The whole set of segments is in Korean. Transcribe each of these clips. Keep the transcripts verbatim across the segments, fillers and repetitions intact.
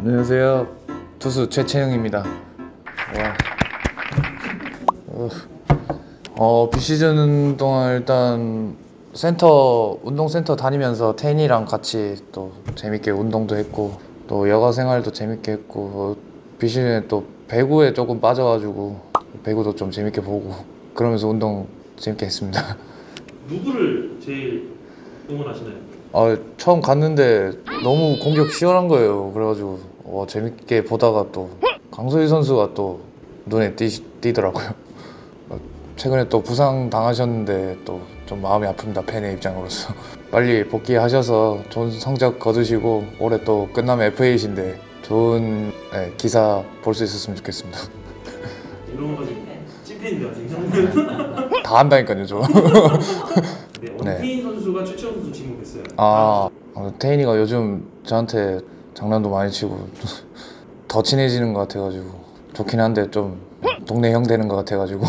안녕하세요. 투수 최채영입니다. 와. 어, 어 비시즌 동안 일단 센터 운동센터 다니면서 태인이랑 같이 또 재밌게 운동도 했고 또 여가 생활도 재밌게 했고 어, 비시즌에 또 배구에 조금 빠져가지고 배구도 좀 재밌게 보고 그러면서 운동 재밌게 했습니다. 누구를 제일 응원하시나요? 아, 처음 갔는데 너무 공격 시원한 거예요. 그래가지고 어, 재밌게 보다가 또 강소희 선수가 또 눈에 띄, 띄더라고요. 어, 최근에 또 부상 당하셨는데 또 좀 마음이 아픕니다. 팬의 입장으로서. 빨리 복귀하셔서 좋은 성적 거두시고 올해 또 끝나면 에프에이신데 좋은 네, 기사 볼 수 있었으면 좋겠습니다. 이런 거 가지고 찐팬인데 지금 다 한다니까요, 저. 네, 원태인 선수가 최채영 선수 지목했어요. 아, 어, 태인이가 요즘 저한테 장난도 많이 치고 더 친해지는 것 같아가지고 좋긴 한데 좀 동네 형 되는 것 같아가지고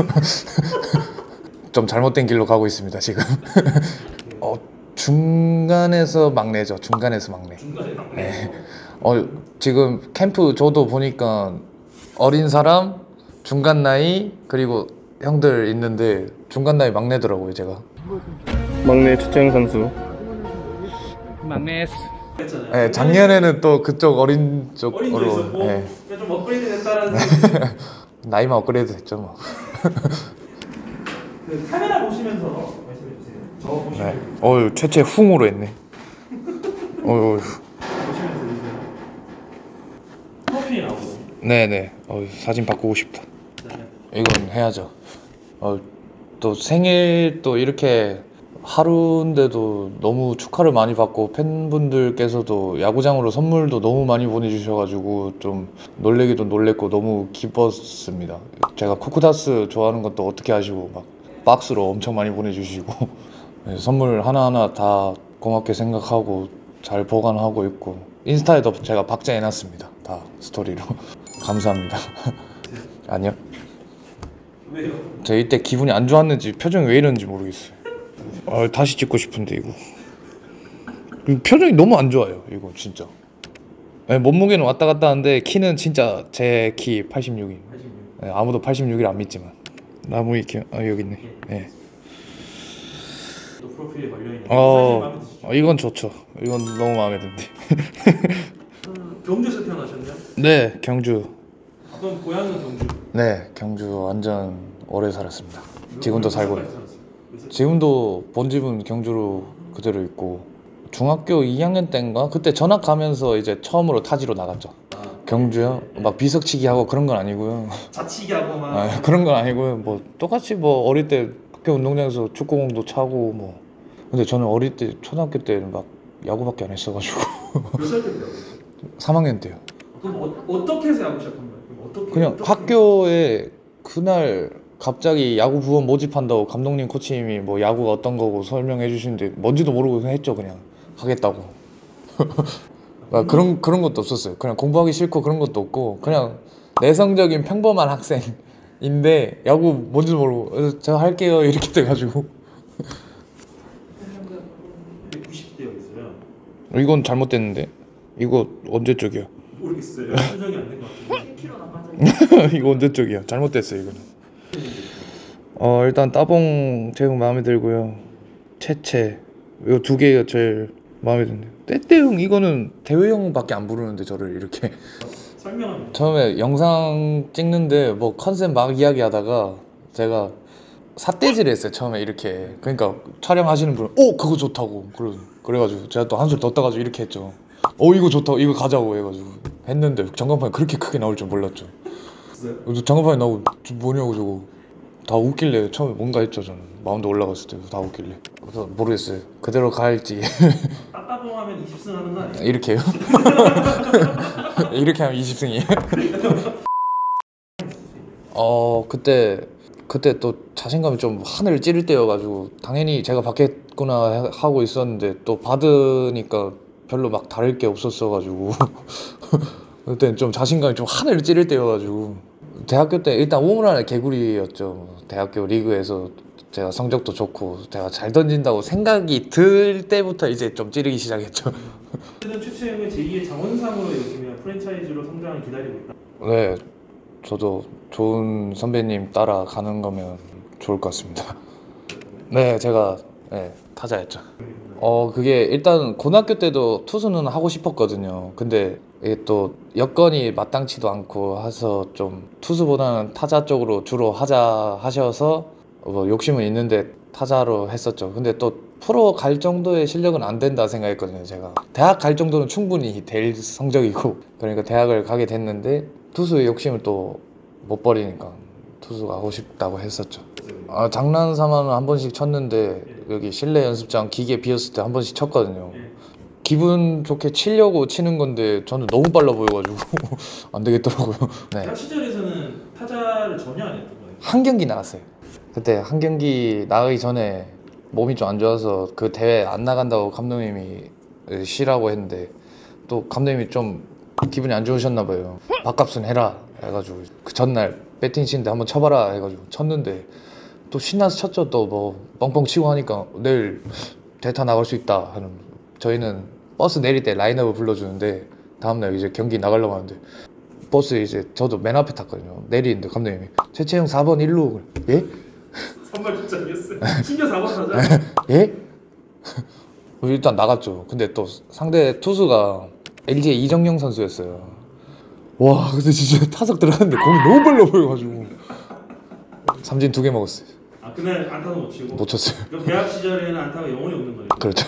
좀 잘못된 길로 가고 있습니다 지금. 어, 중간에서 막내죠. 중간에서 막내. 중간에 막내. 네. 어, 지금 캠프 저도 보니까 어린 사람, 중간 나이 그리고 형들 있는데 중간 나이 막내더라고요 제가. 막내 최채영 선수. 막내. 네, 작년에는 또 그쪽 어린 쪽으로. 어린 쪽에서 뭐 네. 좀 업그레이드 됐다라는 나이만 업그레이드 됐죠 뭐. 그 카메라 보시면서 말씀해 주세요. 저 보시면 네. 어유 최채 훅으로 했네. 어유. 보시면서 주세요. 프로필이 나오고. 네네. 어 사진 바꾸고 싶다. 이건 해야죠. 어, 또 생일 또 이렇게 하루인데도 너무 축하를 많이 받고 팬분들께서도 야구장으로 선물도 너무 많이 보내주셔가지고 좀 놀래기도 놀랬고 너무 기뻤습니다. 제가 쿠쿠다스 좋아하는 것도 어떻게 아시고 막 박스로 엄청 많이 보내주시고 네, 선물 하나하나 다 고맙게 생각하고 잘 보관하고 있고 인스타에도 제가 박제해놨습니다. 다 스토리로. 감사합니다. 아니요. 왜요? 저 이때 기분이 안 좋았는지 표정이 왜 이러는지 모르겠어요. 아, 다시 찍고 싶은데 이거 표정이 너무 안 좋아요 이거 진짜. 네, 몸무게는 왔다 갔다 하는데 키는 진짜 제 키 팔십육이. 팔십육. 네, 아무도 팔십육을 안 믿지만 나무 이렇게 아 여기 있네. 네. 또 프로필에 걸려 있는. 어, 어 이건 좋죠. 이건 너무 마음에 드는데. 경주에서 태어나셨나요? 네, 경주. 그럼 고향은 경주. 네, 경주 완전 오래 살았습니다. 지금도 살고. 몇 살까지 살았어요? 지금도 본집은 경주로 그대로 있고 중학교 이 학년 때인가 그때 전학 가면서 이제 처음으로 타지로 나갔죠. 아, 경주요? 막 비석치기 하고 그런 건 아니고요. 자치기 하고 막. 아, 그런 건 아니고요. 뭐 똑같이 뭐 어릴 때 학교 운동장에서 축구공도 차고 뭐. 근데 저는 어릴 때 초등학교 때 막 야구밖에 안 했어가지고. 몇 살 때인데요? 삼 학년 때요. 그럼 어, 어떻게 해서 야구 시작한 거예요? 그럼 어떻게? 그냥 어떻게 학교에 그날 갑자기 야구 부원 모집한다고 감독님 코치님이 뭐 야구가 어떤 거고 설명해 주시는데 뭔지도 모르고 그냥 했죠. 그냥 하겠다고. 막 그런 그런 것도 없었어요. 그냥 공부하기 싫고 그런 것도 없고 그냥 내성적인 평범한 학생인데 야구 뭔지도 모르고 그래서 제가 할게요 이렇게 돼가지고. 백구십 대여 있어요. 이건 잘못됐는데 이거 언제 쪽이야? 모르겠어요. 수정이 안 된 것 같은데. 십 킬로그램 나빠져. 이거 언제 쪽이야? 잘못됐어요 이거는. 어 일단 따봉 제일 마음에 들고요. 채채 이거 두 개가 제일 마음에 드는데 떼떼형 이거는 대회형밖에 안 부르는데 저를 이렇게 설명하면. 처음에 영상 찍는데 뭐 컨셉 막 이야기하다가 제가 삿대질 했어요 처음에 이렇게. 그러니까 촬영하시는 분은 오 그거 좋다고 그래, 그래가지고 제가 또 한술 더 떠가지고 이렇게 했죠. 오 이거 좋다고 이거 가자고 해가지고 했는데 전광판이 그렇게 크게 나올 줄 몰랐죠. 전광판이 나오고 저 뭐냐고 저거 다 웃길래 처음에 뭔가 했죠. 저는 마운드 올라갔을 때 다 웃길래 그래서 모르겠어요 그대로 갈지. 따따봉 하면 이십 승 하는 거 아니에요? 이렇게요? 이렇게 하면 이십 승이에요? 어 그때 그때 또 자신감이 좀 하늘을 찌를 때여가지고 당연히 제가 받겠구나 하고 있었는데 또 받으니까 별로 막 다를 게 없었어가지고 그때 좀 자신감이 좀 하늘을 찌를 때여가지고 대학교 때 일단 오물안의 개구리였죠. 대학교 리그에서 제가 성적도 좋고 제가 잘 던진다고 생각이 들 때부터 이제 좀 찌르기 시작했죠. 어쨌든 최채영은 제이의 장원상으로 이렇게 프랜차이즈로 성장을 기다리고 있다. 네, 저도 좋은 선배님 따라가는 거면 좋을 것 같습니다. 네, 제가 네, 타자였죠. 어, 그게 일단 고등학교 때도 투수는 하고 싶었거든요. 근데 이게 또 여건이 마땅치도 않고 해서 좀 투수보다는 타자 쪽으로 주로 하자 하셔서 뭐 욕심은 있는데 타자로 했었죠. 근데 또 프로 갈 정도의 실력은 안 된다 생각했거든요. 제가 대학 갈 정도는 충분히 될 성적이고, 그러니까 대학을 가게 됐는데 투수의 욕심을 또 못 버리니까 투수가 하고 싶다고 했었죠. 아, 장난삼아는 한 번씩 쳤는데 여기 실내 연습장 기계 비었을 때 한 번씩 쳤거든요. 기분 좋게 치려고 치는 건데 저는 너무 빨라 보여가지고 안 되겠더라고요. 네. 대학 시절에서는 타자를 전혀 안 했던 거예요. 한 경기 나갔어요. 그때 한 경기 나가기 전에 몸이 좀 안 좋아서 그 대회 안 나간다고 감독님이 쉬라고 했는데 또 감독님이 좀 기분이 안 좋으셨나 봐요. 밥값은 해라 해가지고 그 전날 배팅 치는데 한번 쳐봐라 해가지고 쳤는데 또 신나서 쳤죠. 또 뭐 뻥뻥 치고 하니까 내일 대타 나갈 수 있다 하는. 저희는 버스 내릴 때 라인업을 불러주는데 다음날 이제 경기 나가려고 하는데 버스 이제 저도 맨 앞에 탔거든요. 내리는데 감독님이 최채영 사 번 일루. 예? 선발 출장이었어요. 신규 사 번 타자. 예? 일단 나갔죠. 근데 또 상대 투수가 엘지의 이정용 선수였어요. 와, 근데 진짜 타석 들어갔는데 공이 너무 빨라 보여가지고 삼진 두 개 먹었어요. 아, 그날 안타도 못 치고. 못 쳤어요. 그럼 대학 시절에는 안타가 영원히 없는 거예요. 그렇죠.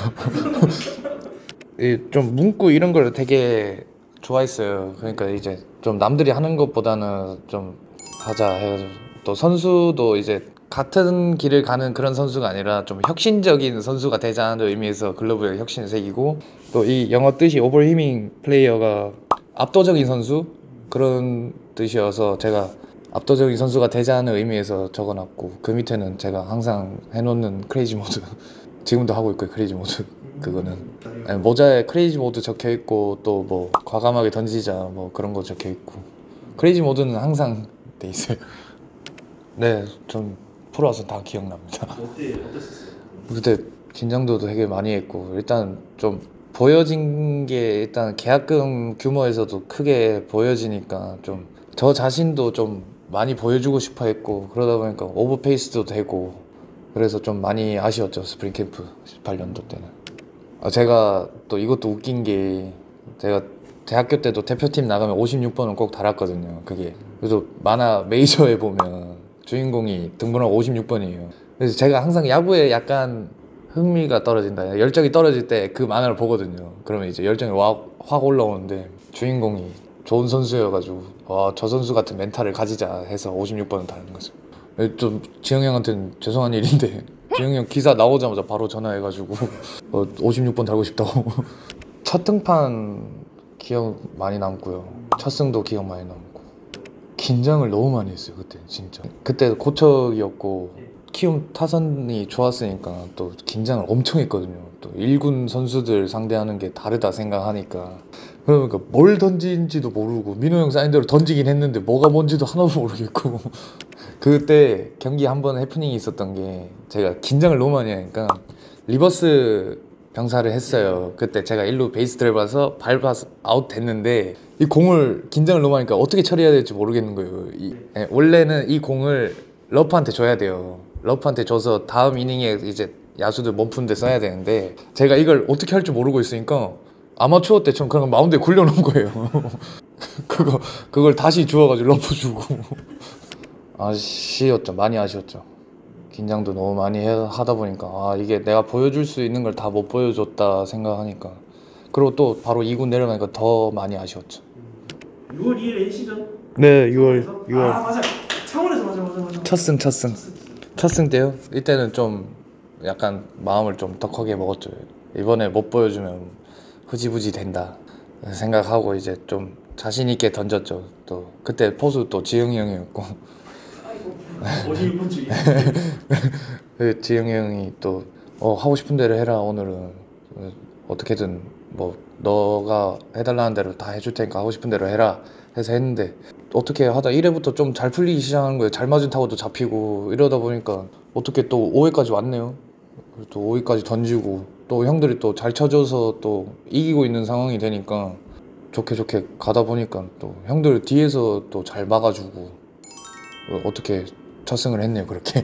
이 좀 문구 이런 걸 되게 좋아했어요. 그러니까 이제 좀 남들이 하는 것보다는 좀 하자 해가지고 또 선수도 이제 같은 길을 가는 그런 선수가 아니라 좀 혁신적인 선수가 되자는 의미에서 글러브에 혁신을 새기고, 또 이 영어 뜻이 오버히밍 플레이어가 압도적인 선수 그런 뜻이어서 제가 압도적인 선수가 되자는 의미에서 적어놨고, 그 밑에는 제가 항상 해놓는 크레이지 모드 지금도 하고 있고요. 크레이지 모드 그거는 아니, 모자에 크레이지 모드 적혀있고 또 뭐 과감하게 던지자 뭐 그런 거 적혀있고, 크레이지 모드는 항상 돼 있어요. 네, 좀 프로 와서 다 기억납니다. 어때 어땠었어요? 그때 긴장도도 되게 많이 했고, 일단 좀 보여진 게 일단 계약금 규모에서도 크게 보여지니까 좀 저 자신도 좀 많이 보여주고 싶어 했고, 그러다 보니까 오버페이스도 되고 그래서 좀 많이 아쉬웠죠. 스프링 캠프 십팔 년도 때는. 아, 제가 또 이것도 웃긴 게 제가 대학교 때도 대표팀 나가면 오십육 번은 꼭 달았거든요. 그게 그래서 만화 메이저에 보면 주인공이 등번호가 오십육 번이에요. 그래서 제가 항상 야구에 약간 흥미가 떨어진다, 열정이 떨어질 때 그 만화를 보거든요. 그러면 이제 열정이 확, 확 올라오는데 주인공이 좋은 선수여가지고 와, 저 선수 같은 멘탈을 가지자 해서 오십육 번을 다는 거죠. 좀 지영이 형한테는 죄송한 일인데 지영이 형 기사 나오자마자 바로 전화해가지고 어, 오십육 번 달고 싶다고. 첫 등판 기억 많이 남고요. 첫 승도 기억 많이 남고. 긴장을 너무 많이 했어요 그때 진짜. 그때 고척이었고 키움 타선이 좋았으니까 또 긴장을 엄청 했거든요. 또 일 군 선수들 상대하는 게 다르다 생각하니까. 그러니까 뭘 던진지도 모르고 민호 형 사인대로 던지긴 했는데 뭐가 뭔지도 하나도 모르겠고. 그때 경기 한 번 해프닝이 있었던 게 제가 긴장을 너무 많이 하니까 리버스 병사를 했어요. 그때 제가 일루 베이스 드라이브라서 밟아서 아웃 됐는데 이 공을 긴장을 너무 하니까 어떻게 처리해야 될지 모르겠는 거예요. 이, 예, 원래는 이 공을 러프한테 줘야 돼요. 러프한테 줘서 다음 이닝에 이제 야수들 몸 푸는 데 써야 되는데 제가 이걸 어떻게 할 줄 모르고 있으니까 아마추어 때처럼 그냥 마운드에 굴려놓은 거예요. 그거, 그걸 다시 주워가지고 러프 주고. 아쉬웠죠. 많이 아쉬웠죠. 긴장도 너무 많이 해, 하다 보니까 아, 이게 내가 보여줄 수 있는 걸 다 못 보여줬다 생각하니까. 그리고 또 바로 이 군 내려가니까 더 많이 아쉬웠죠. 유월 이일 엔시전? 네, 유월 유월. 아, 맞아. 창원에서 맞아 맞아 맞아. 첫승 첫승 첫승 때요? 이때는 좀 약간 마음을 좀 더 크게 먹었죠. 이번에 못 보여주면 흐지부지 된다 생각하고 이제 좀 자신 있게 던졌죠. 또 그때 포수 또 지영이 형이었고. 오십육 번 주기. 그 지영이 형이 또 어, 하고 싶은 대로 해라 오늘은. 어떻게든 뭐 너가 해달라는 대로 다 해줄 테니까 하고 싶은 대로 해라 해서 했는데 어떻게 하다 일 회부터 좀 잘 풀리기 시작하는 거예요. 잘 맞은 타구도 잡히고 이러다 보니까 어떻게 또 오 회까지 왔네요. 또 오 회까지 던지고 또 형들이 또 잘 쳐줘서 또 이기고 있는 상황이 되니까 좋게 좋게 가다 보니까 또 형들 뒤에서 또 잘 막아주고 어떻게 첫 승을 했네요. 그렇게.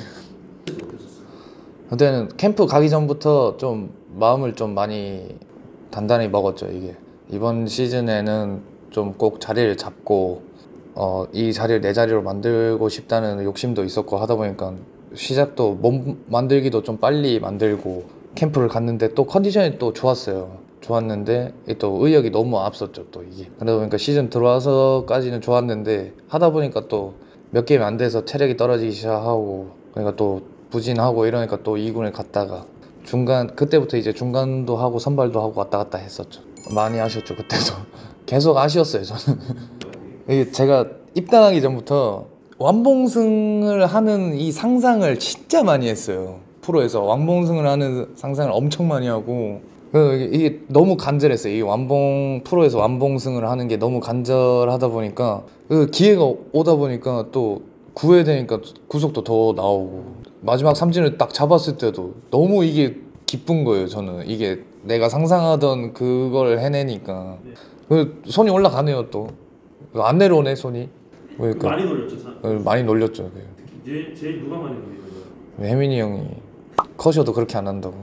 그때는 캠프 가기 전부터 좀 마음을 좀 많이 단단히 먹었죠. 이게 이번 시즌에는 좀 꼭 자리를 잡고 어, 이 자리를 내 자리로 만들고 싶다는 욕심도 있었고 하다 보니까 시작도 몸 만들기도 좀 빨리 만들고 캠프를 갔는데 또 컨디션이 또 좋았어요. 좋았는데 또 의욕이 너무 앞섰죠. 또 이게 그러다 보니까 시즌 들어와서까지는 좋았는데 하다 보니까 또 몇 게임 안 돼서 체력이 떨어지기 시작하고 그러니까 또 부진하고 이러니까 또 이 군에 갔다가 중간 그때부터 이제 중간도 하고 선발도 하고 왔다 갔다 했었죠. 많이 아쉬웠죠. 그때도 계속 아쉬웠어요. 저는 이게 제가 입단하기 전부터 완봉승을 하는 이 상상을 진짜 많이 했어요. 프로에서 완봉승을 하는 상상을 엄청 많이 하고 이게 너무 간절했어요. 이 완봉 프로에서 완봉승을 하는 게 너무 간절하다 보니까 그 기회가 오다 보니까 또 구 회 되니까 구속도 더 나오고 마지막 삼진을 딱 잡았을 때도 너무 이게 기쁜 거예요. 저는 이게 내가 상상하던 그걸 해내니까 그 손이 올라가네요. 또 안 내려오네 손이. 그러니까 많이 놀렸죠. 사- 많이 놀렸죠. 제일, 제일 누가 많이 놀린 거예요? 혜민이 형이 커셔도 그렇게 안 한다고.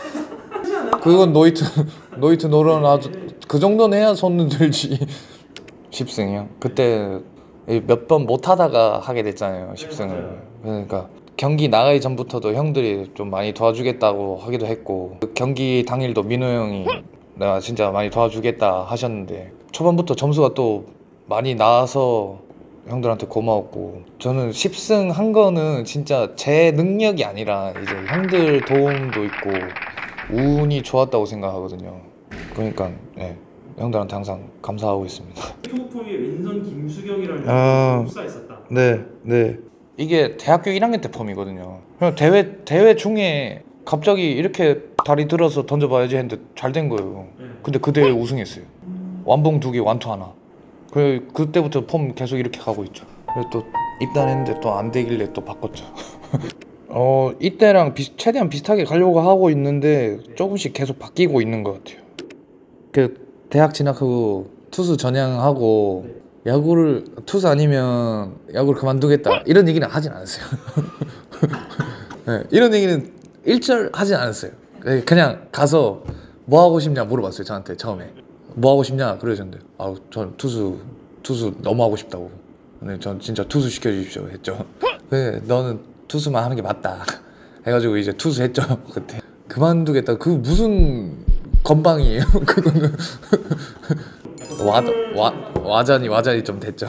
그건 노이트 노이트 노런 아주 그 정도는 해야 손은 들지. 십 승이요? 그때 몇 번 못 하다가 하게 됐잖아요. 십 승을. 그러니까 경기 나가기 전부터도 형들이 좀 많이 도와주겠다고 하기도 했고 그 경기 당일도 민호 형이 내가 진짜 많이 도와주겠다 하셨는데 초반부터 점수가 또 많이 나와서 형들한테 고마웠고 저는 십 승 한 거는 진짜 제 능력이 아니라 이제 형들 도움도 있고 운이 좋았다고 생각하거든요. 그러니까 네, 형들한테 항상 감사하고 있습니다. 토프의 왼손 김수경이라는 아. 흡사했었다. 네, 네. 이게 대학교 일 학년 때 폼이거든요. 그냥 대회 대회 중에 갑자기 이렇게 다리 들어서 던져봐야지 했는데 잘 된 거예요. 네. 근데 그 대회 우승했어요. 완봉 두 개, 완투 하나. 그 그때부터 폼 계속 이렇게 가고 있죠. 그래서 또 입단했는데 또 안 되길래 또 바꿨죠. 어 이때랑 비, 최대한 비슷하게 가려고 하고 있는데 조금씩 계속 바뀌고 있는 것 같아요. 그 대학 진학하고 투수 전향하고 야구를 투수 아니면 야구를 그만두겠다 이런 얘기는 하진 않았어요. 네, 이런 얘기는 일절 하진 않았어요. 그냥 가서 뭐 하고 싶냐 물어봤어요. 저한테 처음에 뭐 하고 싶냐 그러셨는데 아우 전 투수 투수 너무 하고 싶다고. 근데 전 진짜 투수 시켜주십시오 했죠. 그래 너는 투수만 하는 게 맞다 해가지고 이제 투수 했죠. 그때 그만두겠다 그 무슨 건방이에요. 그거는 와, 와, 와전이 와전이 좀 됐죠.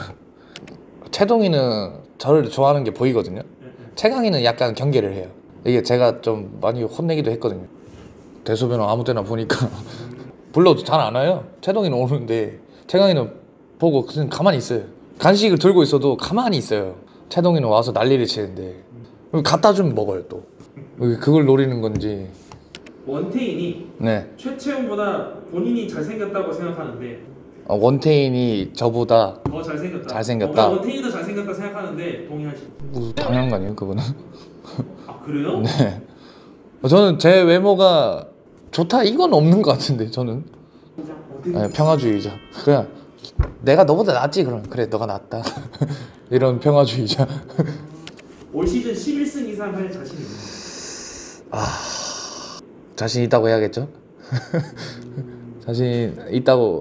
최동이는 저를 좋아하는 게 보이거든요. 최강이는 약간 경계를 해요. 이게 제가 좀 많이 혼내기도 했거든요. 대소변을 아무 때나 보니까 불러도 잘 안 와요. 최동이는 오는데 최강이는 보고 그냥 가만히 있어요. 간식을 들고 있어도 가만히 있어요. 최동이는 와서 난리를 치는데 갖다 주면 먹어요. 또 그걸 노리는 건지. 원태인이 네. 최채용보다 본인이 잘생겼다고 생각하는데 어, 원태인이 저보다 더 잘생겼다. 잘생겼다. 어, 원태인이 더 잘생겼다 생각하는데 동의하시죠? 뭐 당연한 거 아니에요 그거는. 아 그래요? 네. 저는 제 외모가 좋다 이건 없는 것 같은데 저는. 네, 평화주의자. 그냥 내가 너보다 낫지 그럼 그래 너가 낫다. 이런 평화주의자. 올 시즌 십일 승 이상 할 자신이 있나요? 아 자신 있다고 해야겠죠? 자신 있다고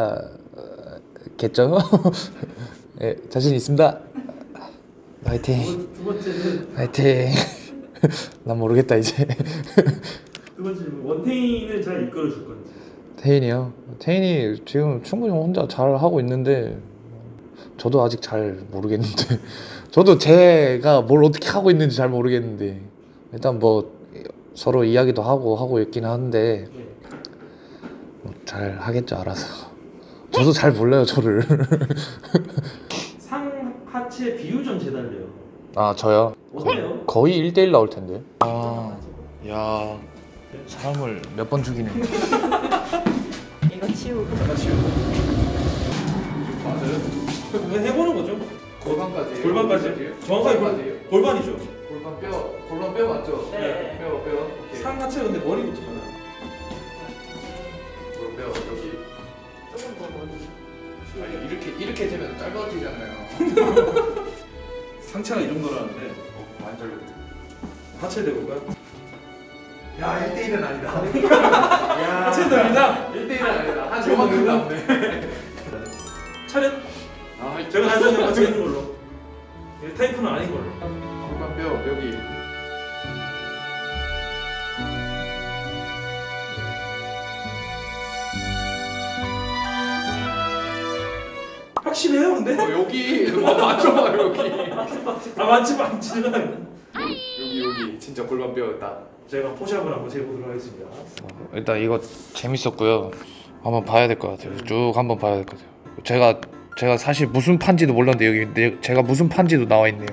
해야겠죠? 네, 자신 있습니다. 화이팅. 두 번째는 화이팅. 난 모르겠다 이제. 두 번째는 원태인을 잘 이끌어 줄 건지. 태인이요? 태인이 지금 충분히 혼자 잘 하고 있는데 저도 아직 잘 모르겠는데 저도 제가 뭘 어떻게 하고 있는지 잘 모르겠는데 일단 뭐 서로 이야기도 하고 하고 있긴 한데 네. 뭐 잘 하겠죠 알아서. 저도 잘 몰라요 저를. 상 하체 비율 좀 재달래요. 아 저요? 어때요? 거의 일 대 일 나올 텐데. 아, 야 사람을 몇 번 죽이네. 이거 치우고 맞아요. 그냥 해보는 거죠. 골반까지. 골반까지. 정확하게 골, 골반이죠. 골반 뼈, 골반 뼈 맞죠? 네. 뼈, 뼈. 오케이. 상하체 근데 머리부터잖아. 골반 뼈 여기. 아니 이렇게 이렇게 되면 짧아지잖아요. 상체가 이 정도라는데 어, 많이 짧아. 하체 대볼까요? 야, 일 대 일은 아니다. 하체 대입니다. 일 대 일은 아니다. 한 요만큼 남네. 차렷. 아, 제가 나중에 같이 있는 걸로. 이 타이프는 아닌 걸로. 골반 뼈 여기. 확실해요, 근데? 어, 여기 맞죠, 여기. 아 맞지 맞지. 여기 여기 진짜 골반 뼈였다. 제가 포샵을 한번 재보도록 하겠습니다. 일단 이거 재밌었고요. 한번 봐야 될 것 같아요. 쭉 한번 봐야 될 것 같아요. 제가 제가 사실 무슨 판지도 몰랐는데 여기 내, 제가 무슨 판지도 나와 있네요.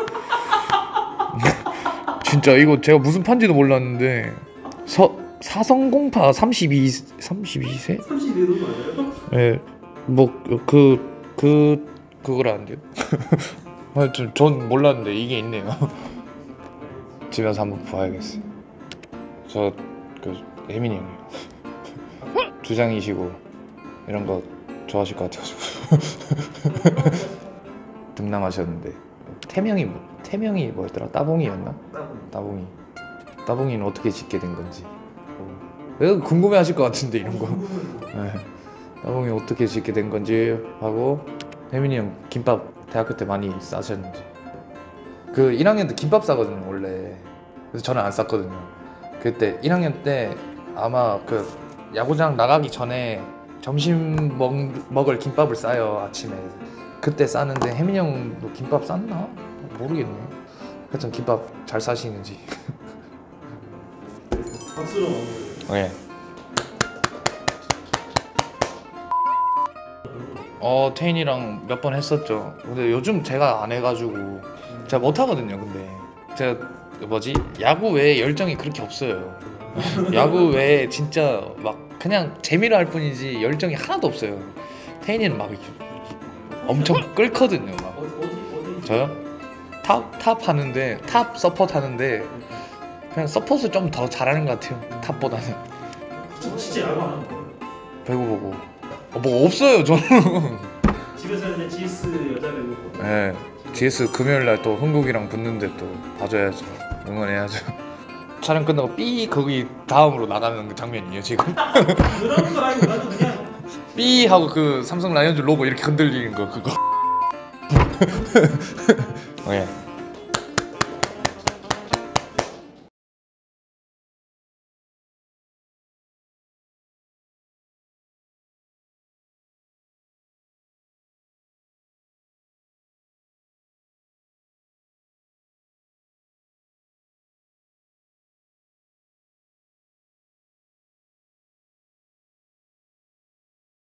진짜 이거 제가 무슨 판지도 몰랐는데 서 사성공파 삼십이 삼십이 세? 삼십이 도 맞아요? 예. 뭐그 그 그거라는데요. 하여튼 전 몰랐는데 이게 있네요. 집에 가서 한번 봐야겠어요. 저 그 혜민이 형이요. 주장이시고 이런 거 좋아하실 것 같아가지고 등남하셨는데 태명이 뭐 태명이 뭐였더라? 따봉이였나? 따봉이. 따봉이는 어떻게 짓게 된 건지. 왜 궁금해하실 것 같은데 이런 거. 네. 따봉이 어떻게 짓게 된 건지 하고 혜민이 형 김밥 대학교 때 많이 싸셨는지. 그 일 학년 때 김밥 싸거든요 원래. 그래서 저는 안 쌌거든요. 그때 일 학년 때 아마 그 야구장 나가기 전에 점심 먹, 먹을 김밥을 싸요 아침에. 그때 싸는데 혜민이 형도 김밥 쌌나? 모르겠네. 하여튼 김밥 잘 싸시는지. 박수로 먹는 네. 어 태인이랑 몇 번 했었죠. 근데 요즘 제가 안 해가지고 제가 못 하거든요. 근데 제가 그 뭐지 야구 외에 열정이 그렇게 없어요. 야구 외에 진짜 막 그냥 재미로 할 뿐이지 열정이 하나도 없어요. 태인이는 막 엄청 끓거든요. 막 어디 어디 어디. 저요? 탑, 탑 하는데 탑 서포트 하는데 그냥 서포트 좀 더 잘하는 것 같아요. 탑보다는. 진짜 야구 안 하는 거. 배구 보고 어, 뭐 없어요 저는. 집에서 이제 지에스 여자 배구. 네, 지에스 금요일날 또 흥국이랑 붙는데 또 봐줘야죠. 응원해야죠. 촬영 끝나고 삐 거기 다음으로 나가는 그 장면이에요 지금. 그런 거 아니고 나도 그냥 삐 하고 그 삼성 라이온즈 로고 이렇게 흔들리는 거 그거. 네.